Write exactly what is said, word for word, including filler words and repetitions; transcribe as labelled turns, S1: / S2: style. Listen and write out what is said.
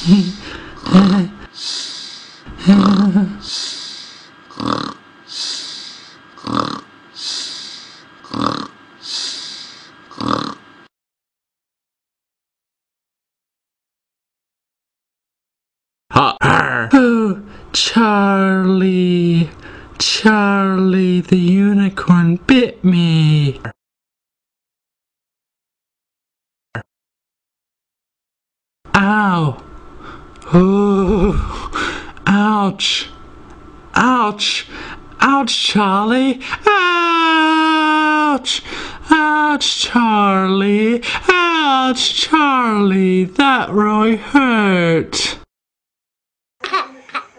S1: Oh, Charlie, Charlie, the unicorn bit me. Ow. Oh, ouch. Ouch. Ouch, Charlie. Ouch. Ouch, Charlie. Ouch, Charlie. That really hurt.